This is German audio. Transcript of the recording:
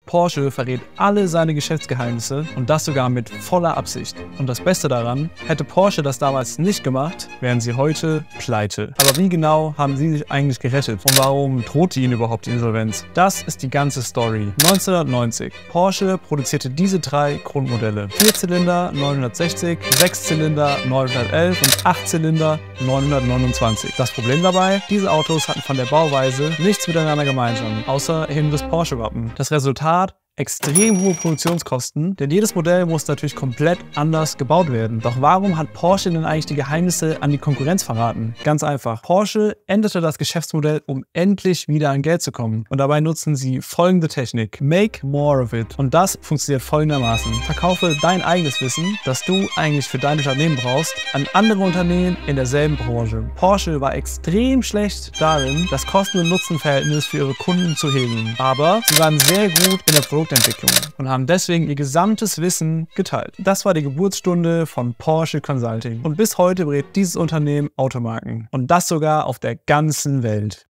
Porsche verrät alle seine Geschäftsgeheimnisse und das sogar mit voller Absicht. Und das Beste daran, hätte Porsche das damals nicht gemacht, wären sie heute pleite. Aber wie genau haben sie sich eigentlich gerettet? Und warum drohte ihnen überhaupt die Insolvenz? Das ist die ganze Story. 1990. Porsche produzierte diese drei Grundmodelle. 4-Zylinder 960, 6-Zylinder 911 und 8-Zylinder 929. Das Problem dabei, diese Autos hatten von der Bauweise nichts miteinander gemeinsam, außer eben das Porsche-Wappen. Das Resultat: extrem hohe Produktionskosten, denn jedes Modell muss natürlich komplett anders gebaut werden. Doch warum hat Porsche denn eigentlich die Geheimnisse an die Konkurrenz verraten? Ganz einfach. Porsche änderte das Geschäftsmodell, um endlich wieder an Geld zu kommen. Und dabei nutzen sie folgende Technik: Make more of it. Und das funktioniert folgendermaßen: Verkaufe dein eigenes Wissen, das du eigentlich für dein Unternehmen brauchst, an andere Unternehmen in derselben Branche. Porsche war extrem schlecht darin, das Kosten- und Nutzenverhältnis für ihre Kunden zu heben. Aber sie waren sehr gut in der Produktentwicklung und haben deswegen ihr gesamtes Wissen geteilt. Das war die Geburtsstunde von Porsche Consulting. Und bis heute berät dieses Unternehmen Automarken. Und das sogar auf der ganzen Welt.